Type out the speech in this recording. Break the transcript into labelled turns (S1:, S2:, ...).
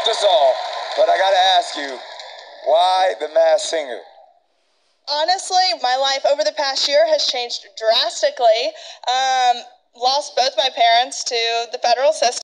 S1: helped us all. But I gotta ask you, why the Masked Singer?
S2: Honestly, my life over the past year has changed drastically. Lost both my parents to the federal system.